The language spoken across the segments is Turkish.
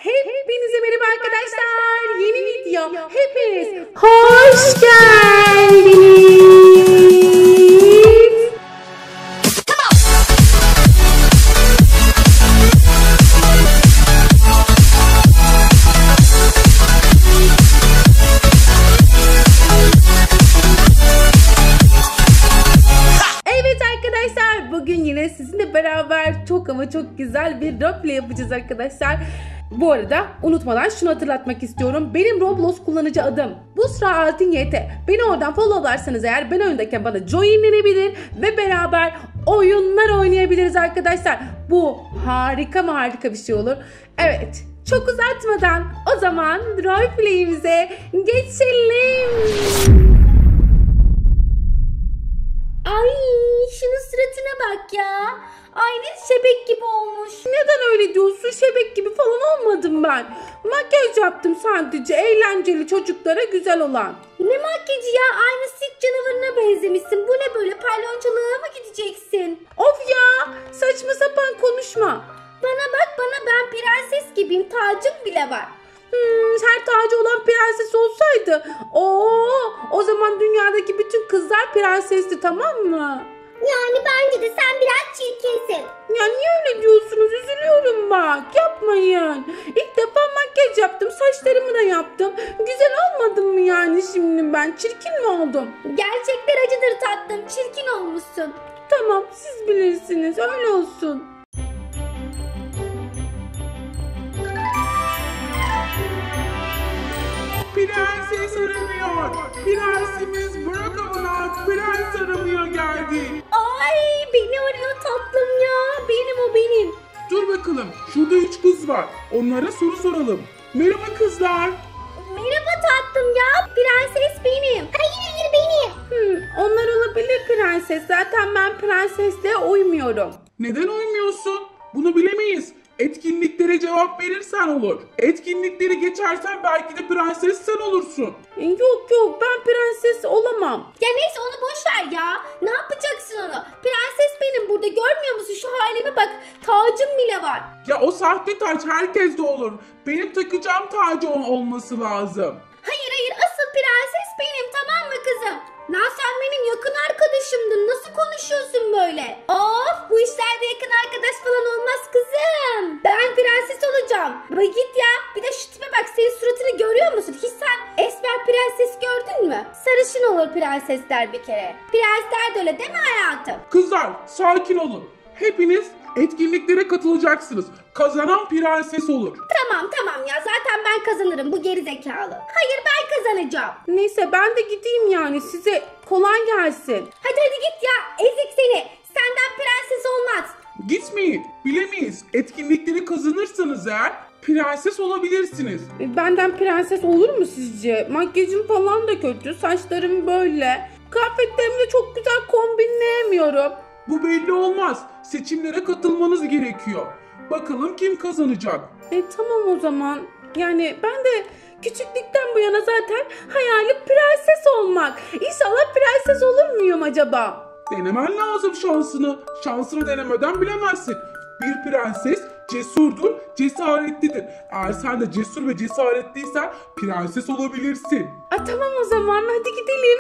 Hepinize merhaba arkadaşlar. Yeni video. Hepiniz hoş geldiniz. Evet arkadaşlar, bugün yine sizinle beraber çok ama çok güzel bir roleplay yapacağız arkadaşlar. Bu arada unutmadan şunu hatırlatmak istiyorum. Benim Roblox kullanıcı adım Busra Altın YT. Beni oradan followlarsanız eğer ben oyundayken bana joinlenebilir ve beraber oyunlar oynayabiliriz arkadaşlar. Bu harika bir şey olur. Evet, çok uzatmadan o zaman roleplay'imize geçelim. Ay şunun suratına bak ya. Aynı şebek gibi olmuş. Neden öyle diyorsun? Şebek gibi falan olmadım ben. Makyaj yaptım sadece. Eğlenceli, çocuklara güzel olan. Ne makyajı ya? Aynı sirk canavarına benzemişsin. Bu ne böyle, palyaçoluğa mı gideceksin? Of ya! Saçma sapan konuşma. Bana bak, ben prenses gibiyim. Tacım bile var. Her tacı olan prenses olsaydı. O zaman dünyadaki bütün kızlar prensesti, tamam mı? Yani bence de sen biraz çirkinsin. Ya niye öyle diyorsunuz? Üzülüyorum bak. Yapmayın. İlk defa makyaj yaptım. Saçlarımı da yaptım. Güzel olmadım mı yani şimdi ben? Çirkin mi oldum? Gerçekler acıdır tatlım. Çirkin olmuşsun. Tamam, siz bilirsiniz. Öyle olsun. Prenses aramıyor. Prensimiz Brokov'una prens aramıyor geldi. Ay beni arıyor tatlım ya. Benim o benim. Dur bakalım, şurada 3 kız var. Onlara soru soralım. Merhaba kızlar. Merhaba tatlım ya. Prenses benim. Hayır benim. Onlar olabilir prenses. Zaten ben prensesle uymuyorum. Neden uymuyorsun? Bunu bilemeyiz. Etkinliklere cevap verirsen olur. Etkinlikleri geçersen belki de prenses sen olursun. Yok, ben prenses olamam. Ya neyse onu boş ver ya. Ne yapacaksın onu? Prenses benim burada, görmüyor musun? Şu halime bak. Tacım bile var. Ya o sahte taç herkeste olur. Benim takacağım tacı olması lazım. Hayır asıl prenses benim, tamam mı kızım? Lan sen benim yakın arkadaşımdın. Nasıl konuşuyorsun böyle? Of, bu işlerde yakın arkadaş falan olmaz kızım. Ben prenses olacağım. Bak git ya. Bir de şu tipe bak, senin suratını görüyor musun? Hiç sen esmer prenses gördün mü? Sarışın olur prensesler bir kere. Prensler de öyle değil mi hayatım? Kızlar sakin olun. Hepiniz etkinliklere katılacaksınız. Kazanan prenses olur. Tamam ya, zaten ben kazanırım, bu geri zekalı. Hayır, ben kazanacağım. Neyse ben de gideyim yani, size kolay gelsin. Hadi git ya, ezik seni. Senden prenses olmaz. Gitmeyin. Bilemeyiz. Etkinlikleri kazanırsanız eğer prenses olabilirsiniz. Benden prenses olur mu sizce? Makyajım falan da kötü, saçlarım böyle. Kıyafetlerimi de çok güzel kombinleyemiyorum. Bu belli olmaz. Seçimlere katılmanız gerekiyor. Bakalım kim kazanacak? Tamam o zaman. Yani ben de küçüklükten bu yana zaten hayalim prenses olmak. İnşallah prenses olur muyum acaba? Denemen lazım şansını. Şansını denemeden bilemezsin. Bir prenses cesurdur, cesaretlidir. Eğer sen de cesur ve cesaretliysen prenses olabilirsin. Tamam o zaman, hadi gidelim.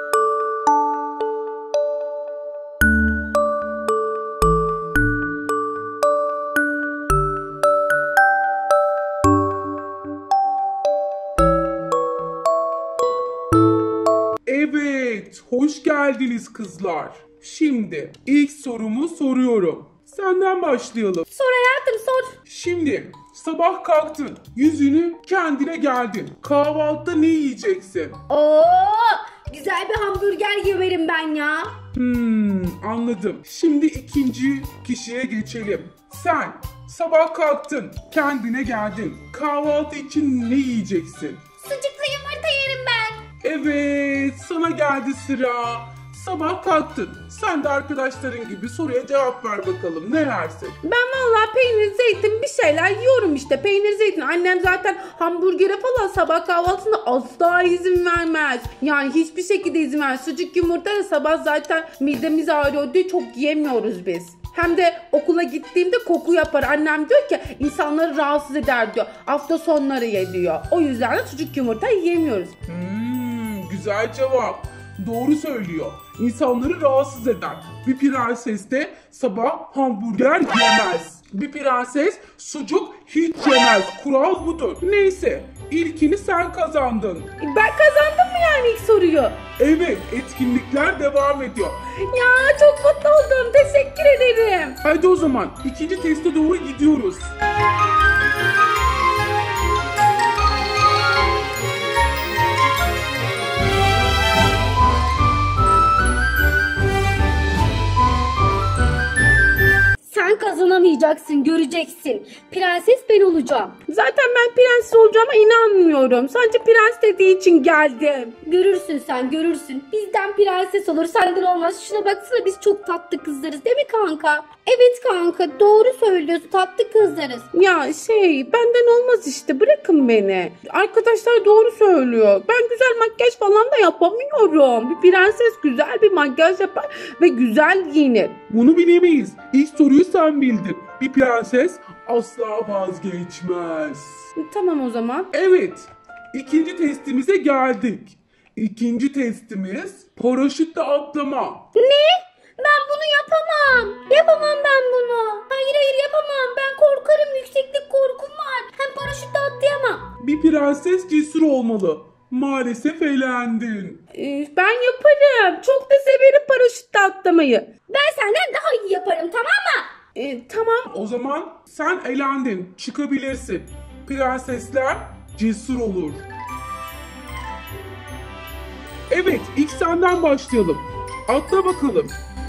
Evet, hoş geldiniz kızlar. Şimdi ilk sorumu soruyorum. Senden başlayalım. Sor hayatım, sor. Şimdi sabah kalktın, yüzünü kendine geldin. Kahvaltıda ne yiyeceksin? Oo, güzel bir hamburger yerim ben ya. Anladım. Şimdi ikinci kişiye geçelim. Sen sabah kalktın, kendine geldin. Kahvaltı için ne yiyeceksin? Sucuklu yumurta yerim ben. Evet, sana geldi sıra. Sabah kalktın. Sen de arkadaşların gibi soruya cevap ver bakalım. Ne yersin? Ben vallahi peynir, zeytin bir şeyler yiyorum işte. Peynir, zeytin. Annem zaten hamburgere falan sabah kahvaltısında asla izin vermez. Yani hiçbir şekilde izin vermez. Sucuk yumurta da sabah zaten midemiz ağrıyor diye çok yiyemiyoruz biz. Hem de okula gittiğimde koku yapar. Annem diyor ki insanları rahatsız eder diyor. Hafta sonları ye diyor. O yüzden de sucuk yumurta yiyemiyoruz. Güzel cevap. Doğru söylüyor. İnsanları rahatsız eder. Bir prenses de sabah hamburger yemez. Bir prenses sucuk hiç yemez. Kural budur. Neyse, ilkini sen kazandın. Ben kazandım mı yani ilk soruyu? Evet, etkinlikler devam ediyor. Ya çok mutlu oldum. Teşekkür ederim. Hadi o zaman ikinci teste doğru gidiyoruz. Sen kazanamayacaksın, göreceksin. Prenses ben olacağım. Zaten ben prenses olacağıma inanmıyorum. Sadece prens dediği için geldim. Görürsün sen, görürsün. Bizden prenses olur, senden olmaz. Şuna baksana, biz çok tatlı kızlarız değil mi kanka? Evet kanka, doğru söylüyorsun, tatlı kızlarız. Ya benden olmaz işte, bırakın beni. Arkadaşlar doğru söylüyor. Ben güzel makyaj falan da yapamıyorum. Bir prenses güzel bir makyaj yapar ve güzel giyinir. Bunu bilemeyiz. İlk soruyu sen bildin. Bir prenses asla vazgeçmez. Tamam o zaman. Evet, ikinci testimize geldik. İkinci testimiz paraşütle atlama. Ne? Ben bunu yapamam. Yapamam ben bunu. Hayır yapamam. Ben korkarım. Yükseklik korkum var. Hem paraşütle atlayamam. Bir prenses cesur olmalı. Maalesef elendin. Ben yaparım. Çok da severim paraşütle atlamayı. Ben senden daha iyi yaparım, tamam mı? Tamam. O zaman sen elendin. Çıkabilirsin. Prensesler cesur olur. Evet, ilk senden başlayalım. Atla bakalım.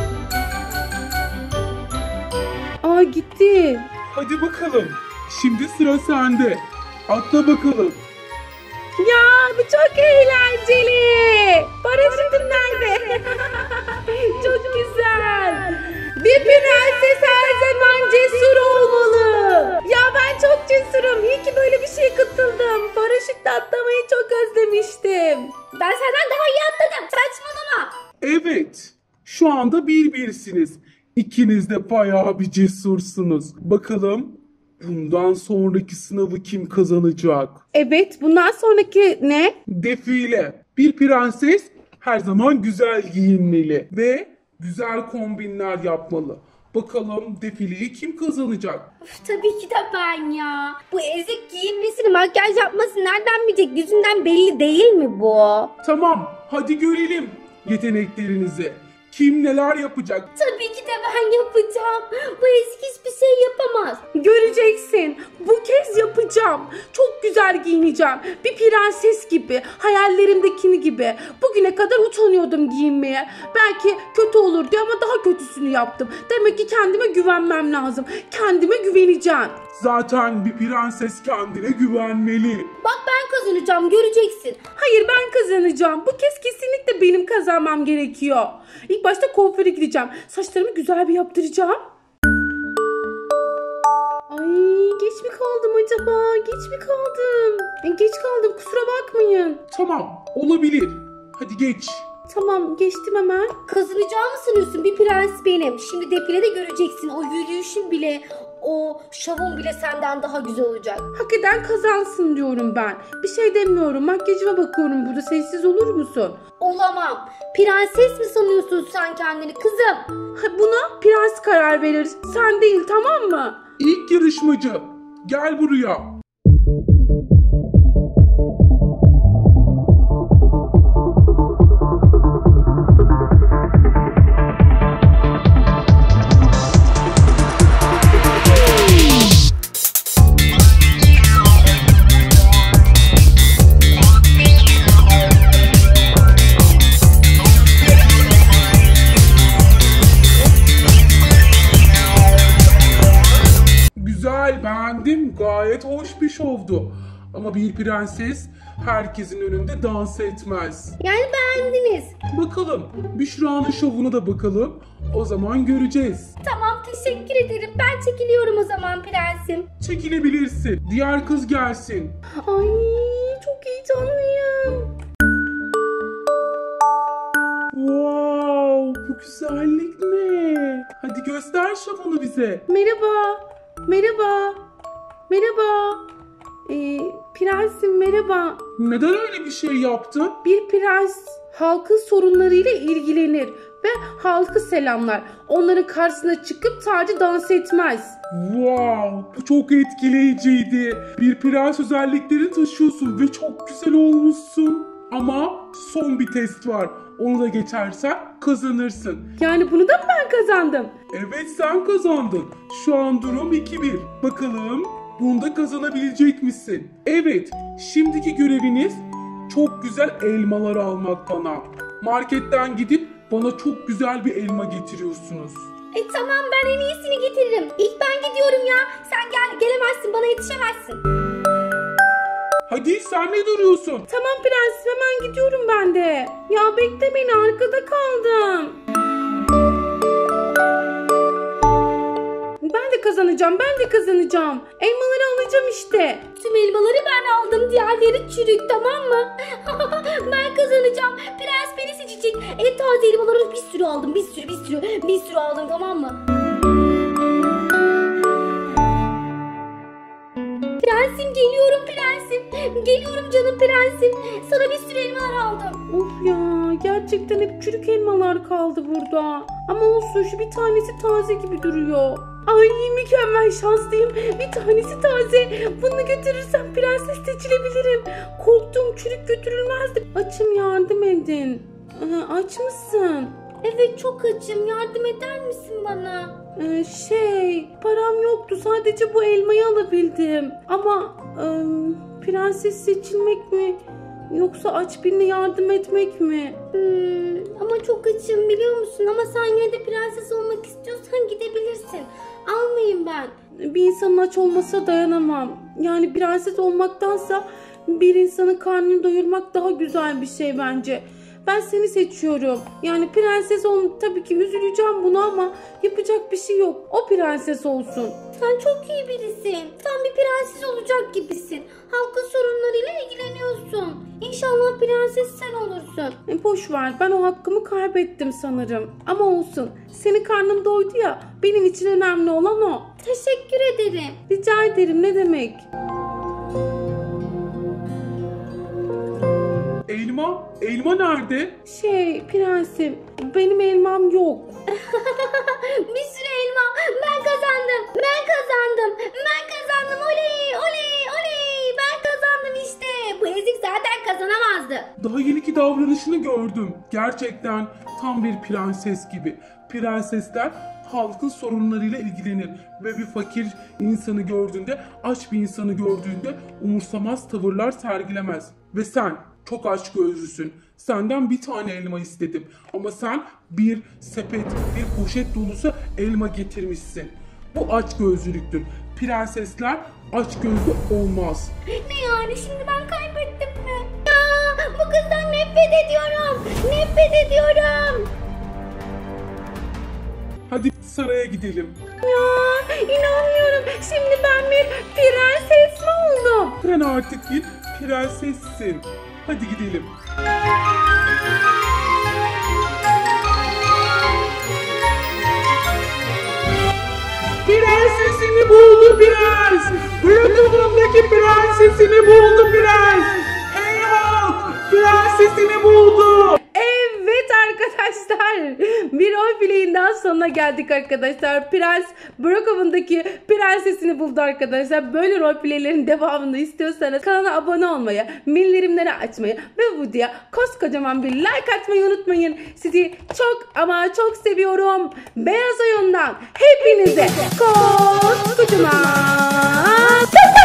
Aa gitti. Hadi bakalım. Şimdi sıra sende. Atla bakalım. Ya bu çok eğlenceli. Paraşütüm nerede? Çok güzel. Bir prenses her zaman cesur olmalı. Ya ben çok cesurum. İyi ki böyle bir şeye katıldım. Paraşütle atlamayı çok özlemiştim. Ben senden daha iyi atladım. Saçmalama. Evet. Şu anda birsiniz. İkiniz de bayağı bir cesursunuz. Bakalım bundan sonraki sınavı kim kazanacak? Evet, bundan sonraki ne? Defile. Bir prenses her zaman güzel giyinmeli ve güzel kombinler yapmalı. Bakalım defileyi kim kazanacak? Tabii ki de ben ya. Bu ezik giyinmesini, makyaj yapmasını nereden bilecek? Yüzünden belli değil mi bu? Tamam, hadi görelim yeteneklerinizi. Kim neler yapacak? Tabii ki de ben yapacağım. Bu ezik hiçbir şey yapamaz. Göreceksin. Bu kez yapacağım. Çok güzel giyineceğim. Bir prenses gibi. Hayallerimdekini gibi. Bugüne kadar utanıyordum giyinmeye. Belki kötü olur diye ama daha kötüsünü yaptım. Demek ki kendime güvenmem lazım. Kendime güveneceğim. Zaten bir prenses kendine güvenmeli. Bak ben kazanacağım, göreceksin. Hayır, ben kazanacağım. Bu kez kesinlikle benim kazanmam gerekiyor. İlk başta kuaföre gideceğim. Saçlarımı güzel bir yaptıracağım. Ay geç mi kaldım acaba? Geç mi kaldım? Geç kaldım, kusura bakmayın. Tamam, olabilir. Hadi geç. Tamam, geçtim hemen. Kazanacağımı sanıyorsun, bir prens benim. Şimdi defilede göreceksin, o yürüyüşün bile, o şovun bile senden daha güzel olacak. Hak eden kazansın diyorum ben. Bir şey demiyorum. Makyajıma bakıyorum burada. Sessiz olur musun? Olamam. Prenses mi sanıyorsun sen kendini kızım? Buna prens karar verir. Sen değil, tamam mı? İlk yarışmacı, gel buraya. Güzel, beğendim. Gayet hoş bir şovdu. Ama bir prenses herkesin önünde dans etmez. Yani beğendiniz. Bakalım, Büşra'nın şovuna da bakalım. O zaman göreceğiz. Tamam, teşekkür ederim. Ben çekiliyorum o zaman prensim. Çekilebilirsin. Diğer kız gelsin. Ay çok heyecanlıyım. Wow, bu güzellik ne? Hadi göster şovunu bize. Merhaba. Merhaba. Merhaba. Prensim merhaba. Neden öyle bir şey yaptın? Bir prens halkın sorunlarıyla ilgilenir ve halkı selamlar. Onların karşısına çıkıp sadece dans etmez. Wow, bu çok etkileyiciydi. Bir prens özelliklerini taşıyorsun ve çok güzel olmuşsun. Ama son bir test var. Onu da geçersen kazanırsın. Yani bunu da mı ben kazandım? Evet, sen kazandın. Şu an durum 2-1. Bakalım bunda kazanabilecek misin? Evet, şimdiki göreviniz çok güzel elmalar almak bana. Marketten gidip bana çok güzel bir elma getiriyorsunuz. Tamam, ben en iyisini getiririm. İlk ben gidiyorum ya. Sen gelemezsin, bana yetişemezsin. Hadi, sen ne duruyorsun? Tamam prensim, hemen gidiyorum ben de. Ya bekle beni, arkada kaldım. Ben de kazanacağım. Elmaları alacağım işte. Tüm elmaları ben aldım. Diğerleri çürük, tamam mı? Ben kazanacağım. Prens beni seçecek. En taze elmaları bir sürü aldım. Bir sürü aldım, tamam mı? Prensim, geliyorum prensim. Geliyorum canım prensim. Sana bir sürü elmalar aldım. Of ya, gerçekten hep çürük elmalar kaldı burada. Ama olsun, şu bir tanesi taze gibi duruyor. Ay, mükemmel şanslıyım. Bir tanesi taze. Bunu götürürsem prenses seçilebilirim. Korktum, çürük götürülmezdi. Açım, yardım edin. Aç mısın? Evet, çok açım. Yardım eder misin bana? Param yoktu. Sadece bu elmayı alabildim. Ama prenses seçilmek mi? Yoksa aç birine yardım etmek mi? Ama çok açım, biliyor musun? Ama sen yine de prenses olmak istiyorsan gidebilirsin. Almayayım ben. Bir insanın aç olmasına dayanamam. Yani prenses olmaktansa bir insanın karnını doyurmak daha güzel bir şey bence. Ben seni seçiyorum. Yani prenses tabii ki üzüleceğim buna ama yapacak bir şey yok. O prenses olsun. Sen çok iyi birisin. Sen bir prenses olacak gibisin. Halkın sorunlarıyla ilgileniyorsun. İnşallah prenses sen olursun. Boş ver, ben o hakkımı kaybettim sanırım. Ama olsun. Senin karnın doydu ya, benim için önemli olan o. Teşekkür ederim. Rica ederim, ne demek? Elma nerede? Prensim, benim elmam yok. Bir sürü elma. Ben kazandım. Oley. Ben kazandım işte. Bu ezik zaten kazanamazdı. Daha yeniki davranışını gördüm. Gerçekten tam bir prenses gibi. Prensesler halkın sorunlarıyla ilgilenir ve bir fakir insanı gördüğünde, aç bir insanı gördüğünde umursamaz tavırlar sergilemez. Ve sen çok açgözlüsün. Senden bir tane elma istedim ama sen bir sepet, bir poşet dolusu elma getirmişsin. Bu açgözlülüktür. Prensesler açgözlü olmaz. Ne yani, şimdi ben kaybettim mi? Ya, bu kızdan nefret ediyorum. Hadi saraya gidelim. Ya, inanmıyorum. Şimdi ben bir prenses mi oldum? Sen artık bir prensessin. Hadi gidelim. Prensesini buldu prens. Bırakımındaki prensesini buldu prens. Hey halk, prensesini buldu. Evet arkadaşlar, bir roleplay'in daha sonuna geldik arkadaşlar. Prens Brokov'undaki prensesini buldu arkadaşlar. Böyle roleplay'lerin devamını istiyorsanız kanala abone olmayı, bildirimleri açmayı ve bu videoya koskocaman bir like atmayı unutmayın. Sizi çok ama çok seviyorum. Beyaz Oyun'dan hepinize koskocaman